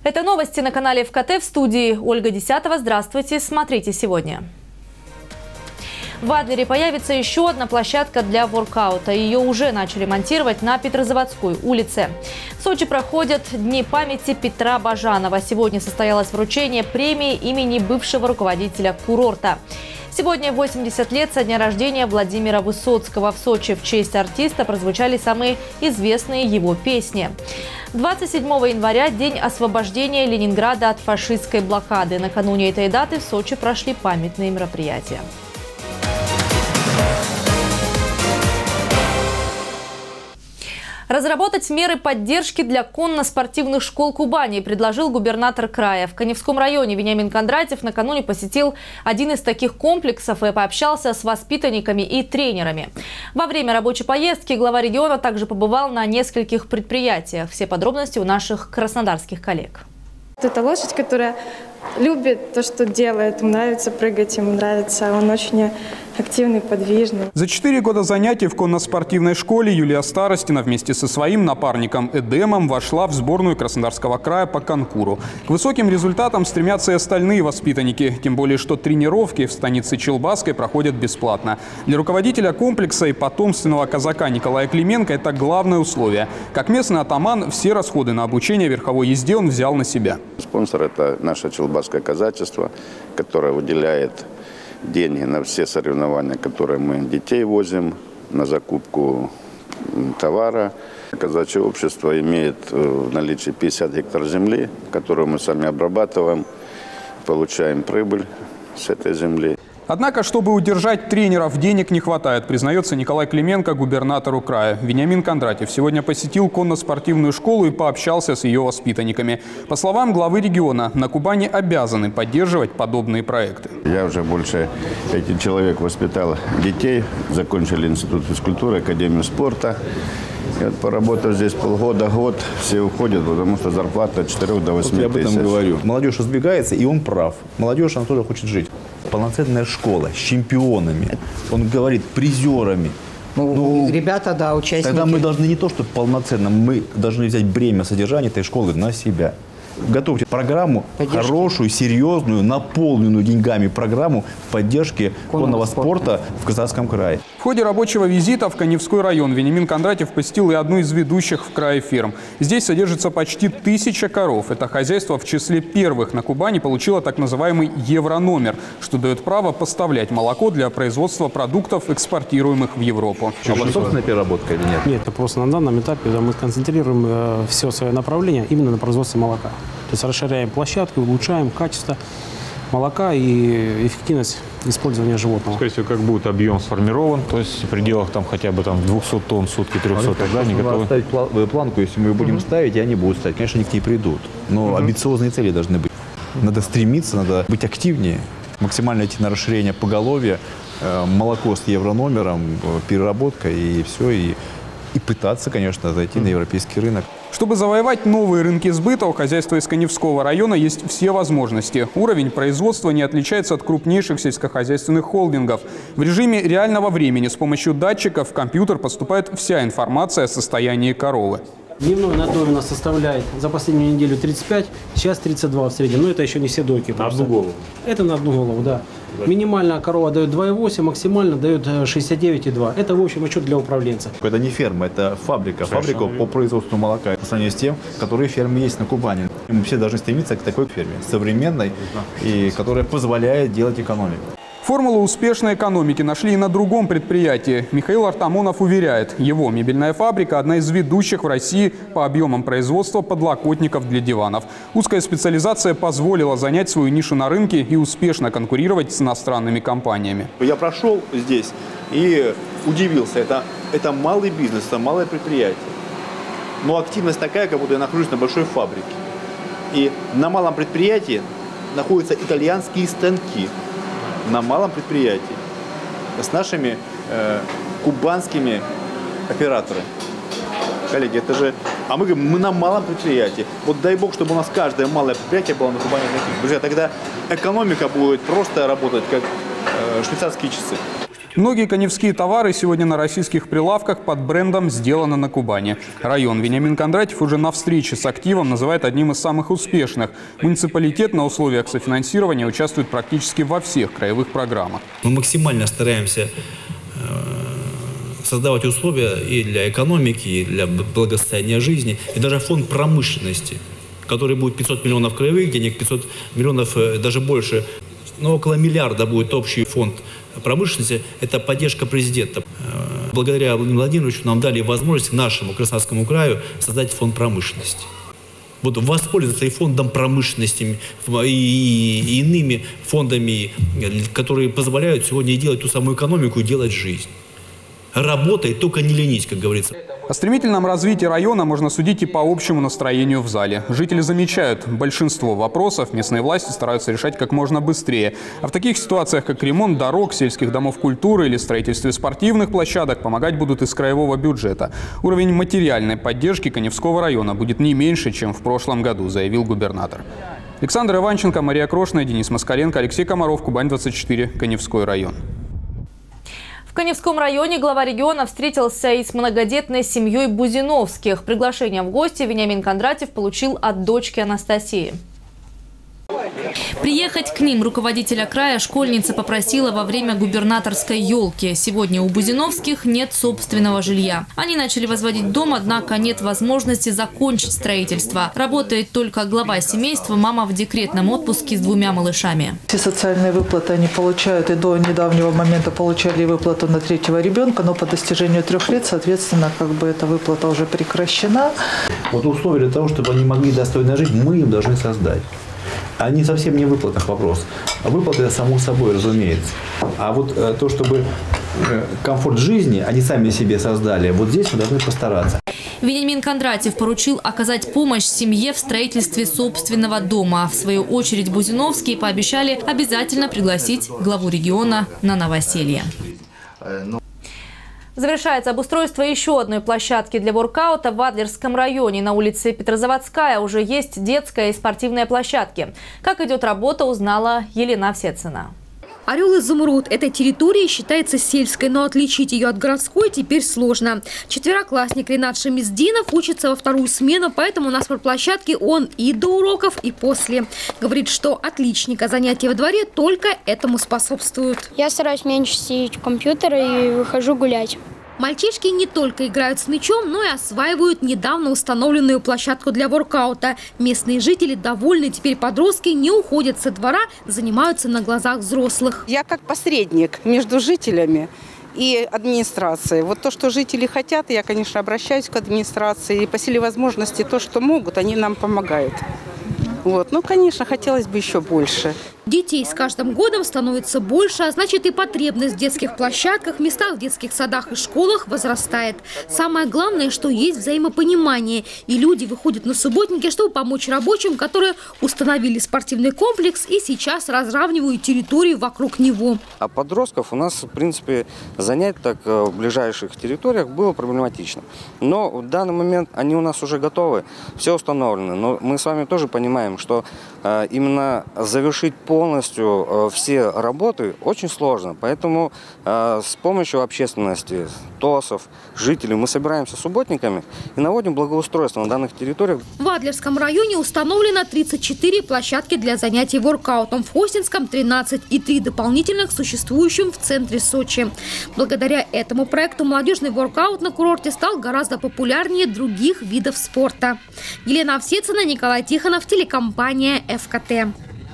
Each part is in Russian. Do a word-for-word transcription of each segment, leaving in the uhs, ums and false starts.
Это новости на канале ФКТ, в студии Ольга Десятова. Здравствуйте, смотрите сегодня. В Адлере появится еще одна площадка для воркаута. Ее уже начали монтировать на Петрозаводской улице. В Сочи проходят Дни памяти Петра Бажанова. Сегодня состоялось вручение премии имени бывшего руководителя курорта. Сегодня восемьдесят лет со дня рождения Владимира Высоцкого. В Сочи в честь артиста прозвучали самые известные его песни. двадцать седьмого января – день освобождения Ленинграда от фашистской блокады. Накануне этой даты в Сочи прошли памятные мероприятия. Разработать меры поддержки для конно-спортивных школ Кубани предложил губернатор края. В Каневском районе Вениамин Кондратьев накануне посетил один из таких комплексов и пообщался с воспитанниками и тренерами. Во время рабочей поездки глава региона также побывал на нескольких предприятиях. Все подробности у наших краснодарских коллег. Это лошадь, которая любит то, что делает. Ему нравится прыгать, ему нравится. Он очень активный, подвижный. За четыре года занятий в конно-спортивной школе Юлия Старостина вместе со своим напарником Эдемом вошла в сборную Краснодарского края по конкуру. К высоким результатам стремятся и остальные воспитанники. Тем более, что тренировки в станице Челбасской проходят бесплатно. Для руководителя комплекса и потомственного казака Николая Клименко это главное условие. Как местный атаман, все расходы на обучение верховой езде он взял на себя. Спонсор – это наше Челбасское казачество, которое выделяет деньги на все соревнования, которые мы детей возим, на закупку товара. Казачье общество имеет в наличии пятьдесят гектар земли, которую мы сами обрабатываем, получаем прибыль с этой земли. Однако, чтобы удержать тренеров, денег не хватает, признается Николай Клименко губернатору края. Вениамин Кондратьев сегодня посетил конно-спортивную школу и пообщался с ее воспитанниками. По словам главы региона, на Кубани обязаны поддерживать подобные проекты. Я уже больше этих человек воспитал детей, закончили институт физкультуры, академию спорта. И вот поработав здесь полгода, год, все уходят, потому что зарплата от четырёх до восьми вот я тысяч. об этом говорю. Молодежь разбегается, и он прав. Молодежь, она тоже хочет жить. Полноценная школа с чемпионами, он говорит, призерами. Ну, ну, ребята, да, участники. Тогда мы должны не то, что полноценно, мы должны взять бремя содержания этой школы на себя. Готовьте программу, поддержки. Хорошую, серьезную, наполненную деньгами программу поддержки конного спорта в Казахском крае. В ходе рабочего визита в Каневской район Вениамин Кондратьев посетил и одну из ведущих в крае ферм. Здесь содержится почти тысяча коров. Это хозяйство в числе первых на Кубани получило так называемый еврономер, что дает право поставлять молоко для производства продуктов, экспортируемых в Европу. А у вас собственная переработка или нет? Нет, это просто на данном этапе мы концентрируем э, все свое направление именно на производстве молока. То есть расширяем площадку, улучшаем качество молока и эффективность использования животного. Скорее всего, как будет объем сформирован, то есть в пределах там хотя бы там двухсот тонн в сутки, трёхсот, тогда они готовы. Ставить планку, если мы ее будем mm-hmm. ставить, и они будут ставить. Конечно, они к ней придут, но mm-hmm. амбициозные цели должны быть. Надо стремиться, надо быть активнее, максимально идти на расширение поголовья, молоко с еврономером, переработка и все, и, и пытаться, конечно, зайти mm-hmm. на европейский рынок. Чтобы завоевать новые рынки сбыта, у хозяйства из Каневского района есть все возможности. Уровень производства не отличается от крупнейших сельскохозяйственных холдингов. В режиме реального времени с помощью датчиков в компьютер поступает вся информация о состоянии коровы. Дневной надой у нас составляет за последнюю неделю тридцать пять, сейчас тридцать два в среднем. Но это еще не все дойки. На одну голову? Это на одну голову, да. Минимальная корова дает два и восемь, максимально дает шестьдесят девять и два. Это, в общем, отчет для управленца. Это не ферма, это фабрика. Фабрика по производству молока. По сравнению с тем, которые фермы есть на Кубани. Мы все должны стремиться к такой ферме, современной, и которая позволяет делать экономику. Формулу успешной экономики нашли и на другом предприятии. Михаил Артамонов уверяет, его мебельная фабрика – одна из ведущих в России по объемам производства подлокотников для диванов. Узкая специализация позволила занять свою нишу на рынке и успешно конкурировать с иностранными компаниями. Я прошел здесь и удивился. Это, это малый бизнес, это малое предприятие. Но активность такая, как будто я нахожусь на большой фабрике. И на малом предприятии находятся итальянские станки. На малом предприятии с нашими э, кубанскими операторами. Коллеги, это же... А мы говорим, мы на малом предприятии. Вот дай бог, чтобы у нас каждое малое предприятие было на Кубани таких. Друзья, тогда экономика будет просто работать как э, швейцарские часы. Многие каневские товары сегодня на российских прилавках под брендом «Сделано на Кубани». Район Вениамин Кондратьев уже на встрече с активом называет одним из самых успешных. Муниципалитет на условиях софинансирования участвует практически во всех краевых программах. Мы максимально стараемся создавать условия и для экономики, и для благосостояния жизни, и даже фонд промышленности, который будет пятьсот миллионов краевых денег, пятьсот миллионов, даже больше, но около миллиарда будет общий фонд промышленности. Это поддержка президента. Благодаря Владимиру Владимировичу нам дали возможность нашему Краснодарскому краю создать фонд промышленности. Вот воспользоваться и фондом промышленности, и иными фондами, которые позволяют сегодня делать ту самую экономику и делать жизнь. Работай, только не ленись, как говорится. О стремительном развитии района можно судить и по общему настроению в зале. Жители замечают, большинство вопросов местные власти стараются решать как можно быстрее. А в таких ситуациях, как ремонт дорог, сельских домов культуры или строительстве спортивных площадок, помогать будут из краевого бюджета. Уровень материальной поддержки Каневского района будет не меньше, чем в прошлом году, заявил губернатор. Александр Иванченко, Мария Крошная, Денис Москаленко, Алексей Комаров, Кубань двадцать четыре, Каневской район. В Каневском районе глава региона встретился и с многодетной семьей Бузиновских. Приглашение в гости Вениамин Кондратьев получил от дочки Анастасии. Приехать к ним руководителя края школьница попросила во время губернаторской елки. Сегодня у Бузиновских нет собственного жилья. Они начали возводить дом, однако нет возможности закончить строительство. Работает только глава семейства, мама в декретном отпуске с двумя малышами. Все социальные выплаты они получают, и до недавнего момента получали выплату на третьего ребенка, но по достижению трех лет, соответственно, как бы эта выплата уже прекращена. Вот условия для того, чтобы они могли достойно жить, мы им должны создать. Они совсем не в выплатах вопрос. Выплаты – это само собой, разумеется. А вот э, то, чтобы э, комфорт жизни они сами себе создали, вот здесь мы должны постараться. Вениамин Кондратьев поручил оказать помощь семье в строительстве собственного дома. В свою очередь Бузиновские пообещали обязательно пригласить главу региона на новоселье. Завершается обустройство еще одной площадки для воркаута в Адлерском районе. На улице Петрозаводская уже есть детская и спортивная площадки. Как идет работа, узнала Елена Овсецина. Орел-Изумруд этой территории считается сельской, но отличить ее от городской теперь сложно. Четвероклассник Ренат Шамиздинов учится во вторую смену, поэтому на спортплощадке он и до уроков, и после. Говорит, что отличника занятия во дворе только этому способствуют. Я стараюсь меньше сидеть в компьютере и выхожу гулять. Мальчишки не только играют с мячом, но и осваивают недавно установленную площадку для воркаута. Местные жители довольны, теперь подростки не уходят со двора, занимаются на глазах взрослых. Я как посредник между жителями и администрацией. Вот то, что жители хотят, я, конечно, обращаюсь к администрации. И по силе возможности то, что могут, они нам помогают. Вот. Ну, конечно, хотелось бы еще больше. Детей с каждым годом становится больше, а значит и потребность в детских площадках, местах в детских садах и школах возрастает. Самое главное, что есть взаимопонимание. И люди выходят на субботники, чтобы помочь рабочим, которые установили спортивный комплекс и сейчас разравнивают территорию вокруг него. А подростков у нас, в принципе, занять так в ближайших территориях было проблематично. Но в данный момент они у нас уже готовы, все установлено. Но мы с вами тоже понимаем, что э, именно завершить полностью э, все работы очень сложно. Поэтому э, с помощью общественности, ТОСов, жителей мы собираемся субботниками и наводим благоустройство на данных территориях. В Адлерском районе установлено тридцать четыре площадки для занятий воркаутом. В Хостинском тринадцать и три дополнительных существующим в центре Сочи. Благодаря этому проекту молодежный воркаут на курорте стал гораздо популярнее других видов спорта. Елена Овсецина, Николай Тихонов, телекомпания эф ка тэ.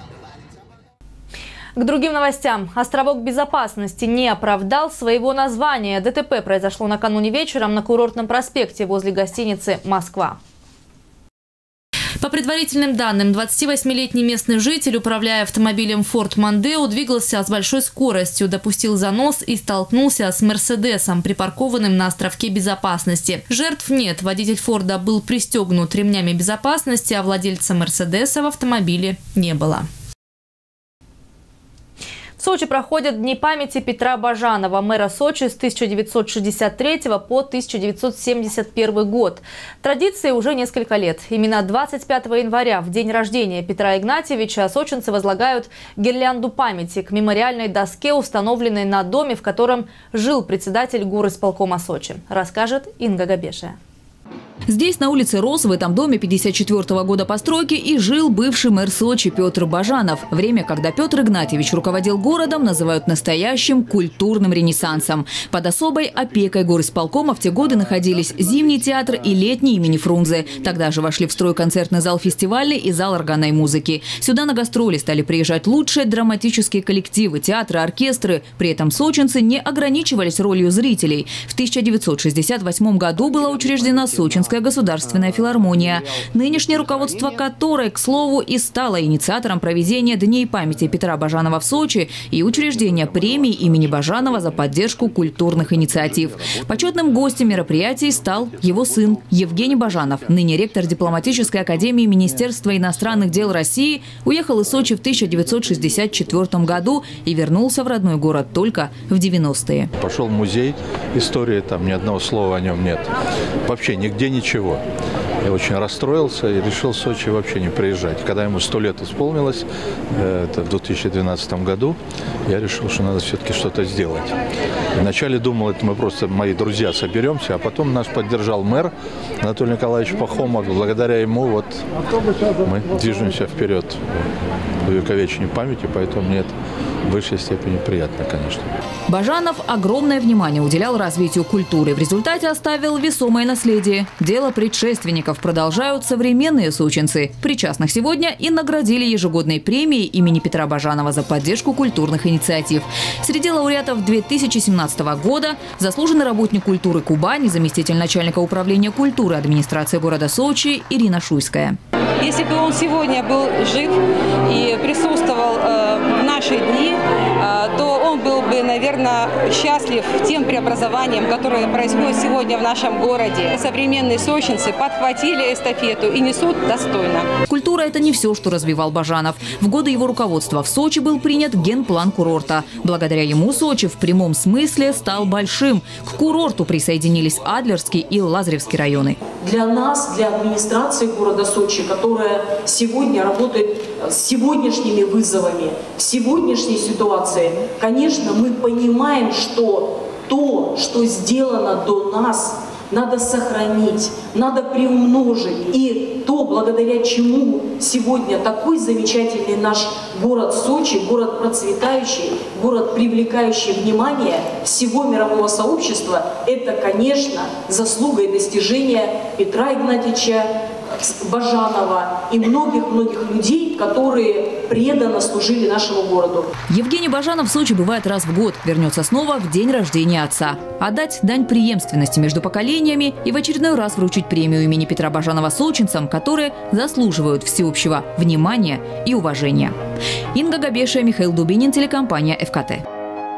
К другим новостям. Островок безопасности не оправдал своего названия. дэ тэ пэ произошло накануне вечером на Курортном проспекте возле гостиницы «Москва». По предварительным данным, двадцативосьмилетний местный житель, управляя автомобилем Ford Mondeo, двигался с большой скоростью, допустил занос и столкнулся с «Мерседесом», припаркованным на островке безопасности. Жертв нет. Водитель Форда был пристегнут ремнями безопасности, а владельца «Мерседеса» в автомобиле не было. В Сочи проходят Дни памяти Петра Бажанова, мэра Сочи с тысяча девятьсот шестьдесят третьего по тысяча девятьсот семьдесят первый год. Традиции уже несколько лет. Именно двадцать пятого января, в день рождения Петра Игнатьевича, сочинцы возлагают гирлянду памяти к мемориальной доске, установленной на доме, в котором жил председатель горисполкома Сочи. Расскажет Инга Габешия. Здесь, на улице Рос, в этом доме пятьдесят четвёртого года постройки, и жил бывший мэр Сочи Петр Бажанов. Время, когда Петр Игнатьевич руководил городом, называют настоящим культурным ренессансом. Под особой опекой горисполкома в те годы находились Зимний театр и Летний имени Фрунзе. Тогда же вошли в строй концертный зал фестивальный и зал органной музыки. Сюда на гастроли стали приезжать лучшие драматические коллективы, театры, оркестры. При этом сочинцы не ограничивались ролью зрителей. В тысяча девятьсот шестьдесят восьмом году была учреждена Сочинская государственная филармония, нынешнее руководство которой, к слову, и стало инициатором проведения Дней памяти Петра Бажанова в Сочи и учреждения премии имени Бажанова за поддержку культурных инициатив. Почетным гостем мероприятий стал его сын Евгений Бажанов, ныне ректор дипломатической академии Министерства иностранных дел России, уехал из Сочи в тысяча девятьсот шестьдесят четвёртом году и вернулся в родной город только в девяностые. Пошел в музей истории, там ни одного слова о нем нет. Вообще нигде ничего. Я очень расстроился и решил в Сочи вообще не приезжать. Когда ему сто лет исполнилось, это в две тысячи двенадцатом году, я решил, что надо все-таки что-то сделать. Вначале думал, это мы просто, мои друзья, соберемся, а потом нас поддержал мэр Анатолий Николаевич Пахомов. Благодаря ему вот мы движемся вперед в увековечению памяти, поэтому мне это в высшей степени приятно, конечно. Бажанов огромное внимание уделял развитию культуры. В результате оставил весомое наследие. Дело предшественников продолжают современные сочинцы. Причастных сегодня и наградили ежегодной премией имени Петра Бажанова за поддержку культурных инициатив. Среди лауреатов две тысячи семнадцатого года заслуженный работник культуры Кубани, заместитель начальника управления культуры администрации города Сочи Ирина Шуйская. Если бы он сегодня был жив и присутствовал э, в наши дни, э, то он был бы, наверное, счастлив тем преобразованием, которое происходит сегодня в нашем городе. Современные сочинцы подхватили эстафету и несут достойно. Культура – это не все, что развивал Бажанов. В годы его руководства в Сочи был принят генплан курорта. Благодаря ему Сочи в прямом смысле стал большим. К курорту присоединились Адлерский и Лазаревский районы. Для нас, для администрации города Сочи, которая сегодня работает с сегодняшними вызовами, в сегодняшней ситуации, конечно, мы понимаем, что то, что сделано до нас, надо сохранить, надо приумножить. И то, благодаря чему сегодня такой замечательный наш город Сочи, город процветающий, город, привлекающий внимание всего мирового сообщества, это, конечно, заслуга и достижение Петра Игнатьевича Бажанова и многих-многих людей, которые преданно служили нашему городу. Евгений Бажанов в Сочи бывает раз в год. Вернется снова в день рождения отца. Отдать дань преемственности между поколениями и в очередной раз вручить премию имени Петра Бажанова сочинцам, которые заслуживают всеобщего внимания и уважения. Инга Габешия, Михаил Дубинин, телекомпания эф ка тэ.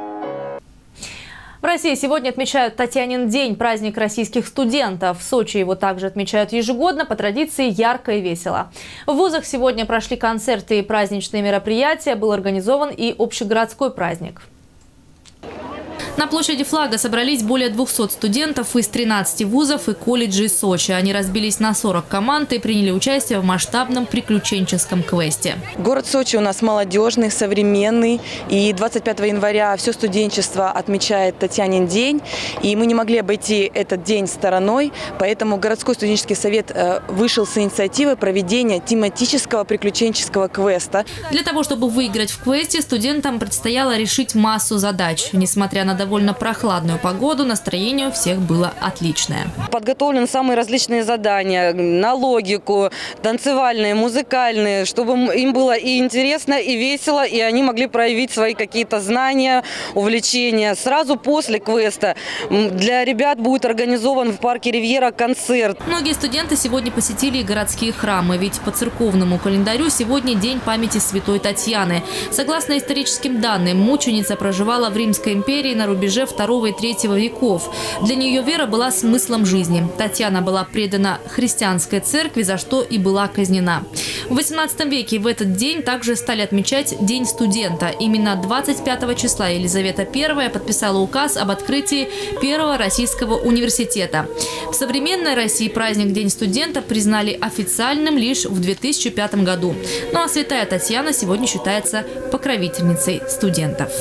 В России сегодня отмечают Татьянин день, праздник российских студентов. В Сочи его также отмечают ежегодно, по традиции ярко и весело. В вузах сегодня прошли концерты и праздничные мероприятия, был организован и общегородской праздник. На площади Флага собрались более двухсот студентов из тринадцати вузов и колледжей Сочи. Они разбились на сорок команд и приняли участие в масштабном приключенческом квесте. Город Сочи у нас молодежный, современный. И двадцать пятого января все студенчество отмечает Татьянин день. И мы не могли обойти этот день стороной. Поэтому городской студенческий совет вышел с инициативой проведения тематического приключенческого квеста. Для того, чтобы выиграть в квесте, студентам предстояло решить массу задач. Несмотря на довольно прохладную погоду, настроение у всех было отличное. Подготовлены самые различные задания на логику, танцевальные, музыкальные, чтобы им было и интересно, и весело, и они могли проявить свои какие-то знания, увлечения. Сразу после квеста для ребят будет организован в парке Ривьера концерт. Многие студенты сегодня посетили и городские храмы, ведь по церковному календарю сегодня день памяти святой Татьяны. Согласно историческим данным, мученица проживала в Римской империи на рубеже второго и третьего веков. Для нее вера была смыслом жизни. Татьяна была предана христианской церкви, за что и была казнена. В восемнадцатом веке в этот день также стали отмечать День студента. Именно двадцать пятого числа Елизавета Первая подписала указ об открытии первого российского университета. В современной России праздник День студента признали официальным лишь в две тысячи пятом году. Ну а святая Татьяна сегодня считается покровительницей студентов.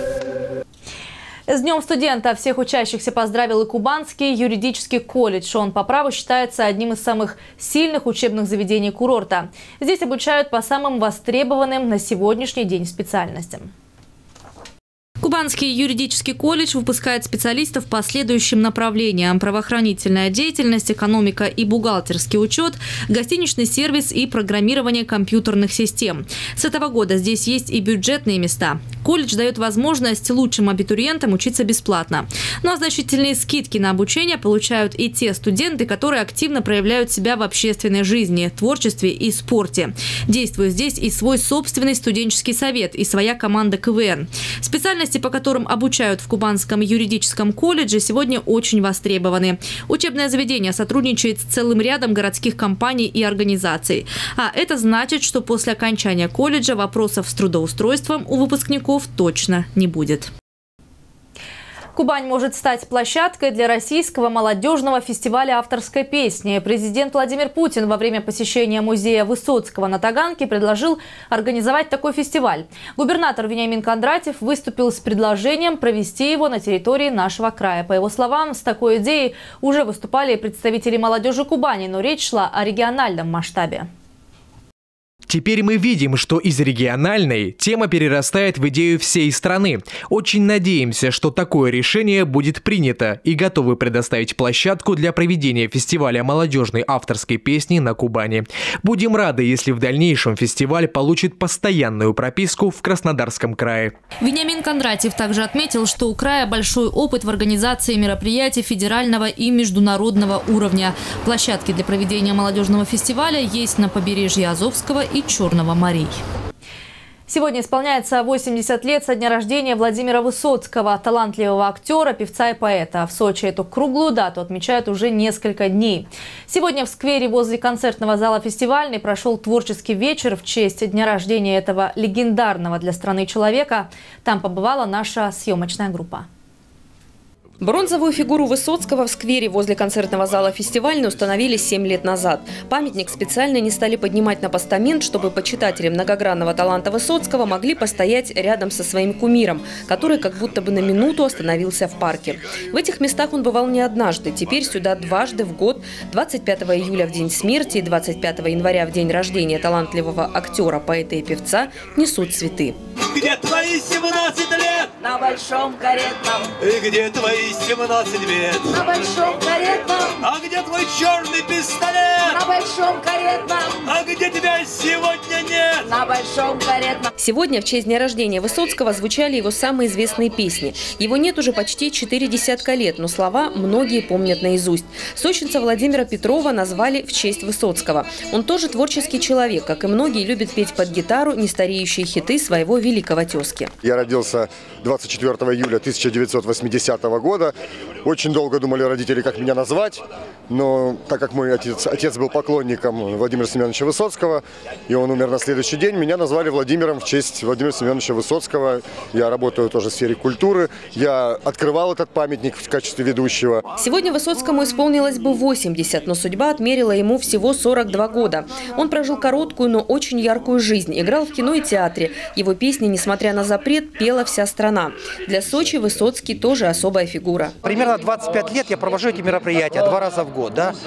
С Днем студента всех учащихся поздравил и Кубанский юридический колледж. Он по праву считается одним из самых сильных учебных заведений курорта. Здесь обучают по самым востребованным на сегодняшний день специальностям. Кубанский юридический колледж выпускает специалистов по следующим направлениям: правоохранительная деятельность, экономика и бухгалтерский учет, гостиничный сервис и программирование компьютерных систем. С этого года здесь есть и бюджетные места. Колледж дает возможность лучшим абитуриентам учиться бесплатно. Ну а значительные скидки на обучение получают и те студенты, которые активно проявляют себя в общественной жизни, творчестве и спорте. Действует здесь и свой собственный студенческий совет, и своя команда ка вэ эн. Специальности, по которым обучают в Кубанском юридическом колледже, сегодня очень востребованы. Учебное заведение сотрудничает с целым рядом городских компаний и организаций. А это значит, что после окончания колледжа вопросов с трудоустройством у выпускников точно не будет. Кубань может стать площадкой для российского молодежного фестиваля авторской песни. Президент Владимир Путин во время посещения музея Высоцкого на Таганке предложил организовать такой фестиваль. Губернатор Вениамин Кондратьев выступил с предложением провести его на территории нашего края. По его словам, с такой идеей уже выступали представители молодежи Кубани, но речь шла о региональном масштабе. Теперь мы видим, что из региональной тема перерастает в идею всей страны. Очень надеемся, что такое решение будет принято и готовы предоставить площадку для проведения фестиваля молодежной авторской песни на Кубани. Будем рады, если в дальнейшем фестиваль получит постоянную прописку в Краснодарском крае. Вениамин Кондратьев также отметил, что у края большой опыт в организации мероприятий федерального и международного уровня. Площадки для проведения молодежного фестиваля есть на побережье Азовского и Черного морей. Сегодня исполняется восемьдесят лет со дня рождения Владимира Высоцкого, талантливого актера, певца и поэта. В Сочи эту круглую дату отмечают уже несколько дней. Сегодня в сквере возле концертного зала «Фестивальный» прошел творческий вечер в честь дня рождения этого легендарного для страны человека. Там побывала наша съемочная группа. Бронзовую фигуру Высоцкого в сквере возле концертного зала «Фестивальный» установили семь лет назад. Памятник специально не стали поднимать на постамент, чтобы почитатели многогранного таланта Высоцкого могли постоять рядом со своим кумиром, который как будто бы на минуту остановился в парке. В этих местах он бывал не однажды. Теперь сюда дважды в год, двадцать пятого июля в день смерти и двадцать пятого января в день рождения талантливого актера, поэта и певца, несут цветы. Где твои семнадцать лет? На большом каретном. И где твои семнадцать лет? На большом каретном. А где твой черный пистолет? На большом каретном. А где тебя сегодня нет? На большом каретном. Сегодня в честь дня рождения Высоцкого звучали его самые известные песни. Его нет уже почти четыре десятка лет, но слова многие помнят наизусть. Сочинца Владимира Петрова назвали в честь Высоцкого. Он тоже творческий человек, как и многие, любит петь под гитару нестареющие хиты своего великого тезки. Я родился двадцать четвёртого июля тысяча девятьсот восьмидесятого года. Очень долго думали родители, как меня назвать, но так как мой отец, отец был поклонником Владимира Семеновича Высоцкого, и он умер на следующий день, меня назвали Владимиром в честь Владимира Семеновича Высоцкого. Я работаю тоже в сфере культуры. Я открывал этот памятник в качестве ведущего. Сегодня Высоцкому исполнилось бы восемьдесят, но судьба отмерила ему всего сорок два года. Он прожил короткую, но очень яркую жизнь. Играл в кино и театре. Его песни, несмотря на запрет, пела вся страна. Для Сочи Высоцкий тоже особая фигура. Примерно двадцать пять лет я провожу эти мероприятия два раза в год. Да?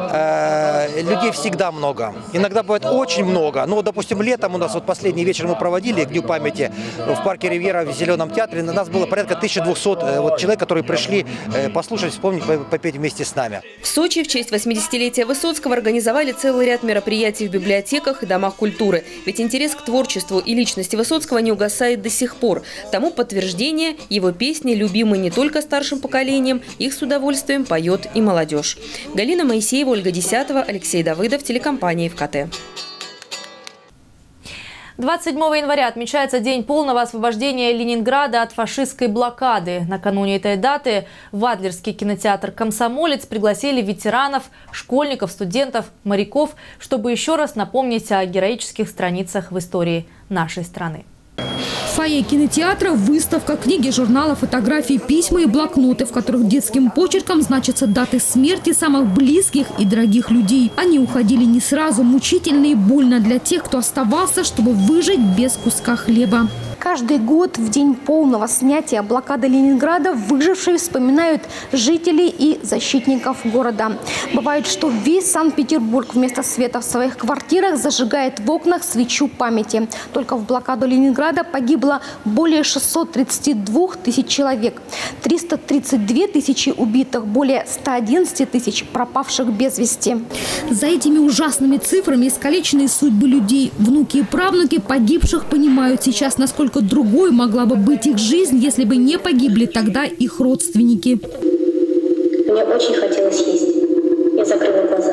Э, людей всегда много. Иногда бывает очень много. Ну, допустим, летом у нас вот последний вечер мы проводили к Дню памяти в парке Ривьера в Зеленом театре. На нас было порядка тысячи двухсот вот, человек, которые пришли э, послушать, вспомнить, попеть вместе с нами. В Сочи в честь восьмидесятилетия Высоцкого организовали целый ряд мероприятий в библиотеках и домах культуры. Ведь интерес к творчеству и личности Высоцкого не угасает до сих пор. Тому подтверждение – его песни любимы не только старшим поколением, их с удовольствием поет и молодежь. Галина Моисеева, Ольга Десятова, Алексей Давыдов, телекомпания ФКТ. двадцать седьмого января отмечается день полного освобождения Ленинграда от фашистской блокады. Накануне этой даты в Адлерский кинотеатр «Комсомолец» пригласили ветеранов, школьников, студентов, моряков, чтобы еще раз напомнить о героических страницах в истории нашей страны. В фойе кинотеатра выставка, книги, журналы, фотографии, письма и блокноты, в которых детским почерком значатся даты смерти самых близких и дорогих людей. Они уходили не сразу, мучительно и больно для тех, кто оставался, чтобы выжить без куска хлеба. Каждый год в день полного снятия блокады Ленинграда выжившие вспоминают жителей и защитников города. Бывает, что весь Санкт-Петербург вместо света в своих квартирах зажигает в окнах свечу памяти. Только в блокаду Ленинграда погибло более шестисот тридцати двух тысяч человек, триста тридцать две тысячи убитых, более ста одиннадцати тысяч пропавших без вести. За этими ужасными цифрами искалеченные судьбы людей. Внуки и правнуки погибших понимают сейчас, насколько другой могла бы быть их жизнь, если бы не погибли тогда их родственники. Мне очень хотелось есть. Я закрыла глаза.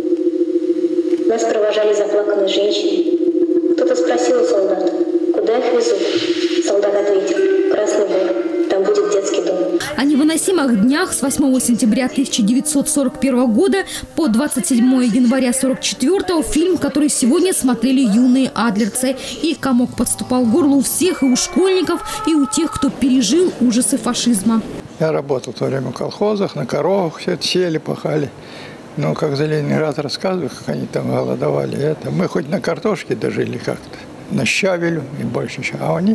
Нас провожали заплаканные женщины. Кто-то спросил у солдата, куда их везут. Солдат ответил: Красный Бор. Там будет детский дом. О невыносимых днях с восьмого сентября тысяча девятьсот сорок первого года по двадцать седьмое января сорок четвёртого фильм, который сегодня смотрели юные адлерцы. И комок подступал к горлу у всех, и у школьников, и у тех, кто пережил ужасы фашизма. Я работал в то время в колхозах, на коровах, все это сели, пахали. Но как за Ленинград рассказывают, как они там голодовали, это мы хоть на картошке дожили как-то, на щавелю и больше еще, а у них...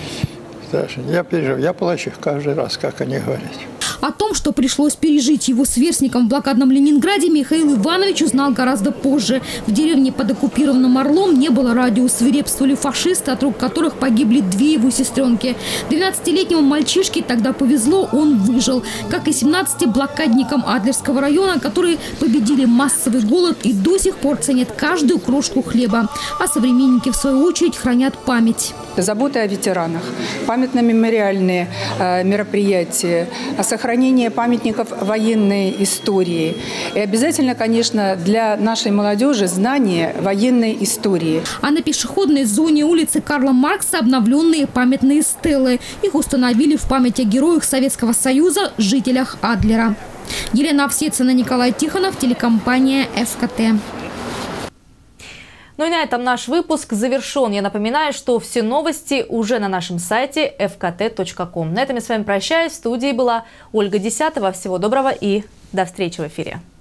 Я переживаю, я плачу каждый раз, как они говорят. О том, что пришлось пережить его сверстникам в блокадном Ленинграде, Михаил Иванович узнал гораздо позже. В деревне под оккупированным Орлом не было радио, свирепствовали фашисты, от рук которых погибли две его сестренки. двенадцатилетнему мальчишке тогда повезло, он выжил. Как и семнадцати блокадникам Адлерского района, которые победили массовый голод и до сих пор ценят каждую крошку хлеба. А современники, в свою очередь, хранят память. Забота о ветеранах, памятно-мемориальные э, мероприятия, сохранение памятников военной истории. И обязательно, конечно, для нашей молодежи знание военной истории. А на пешеходной зоне улицы Карла Маркса обновленные памятные стелы. Их установили в память о героях Советского Союза, жителях Адлера. Елена Овсецина, Николай Тихонов, телекомпания эф ка тэ. Ну и на этом наш выпуск завершен. Я напоминаю, что все новости уже на нашем сайте эф ка тэ точка ком. На этом я с вами прощаюсь. В студии была Ольга Десятова. Всего доброго и до встречи в эфире.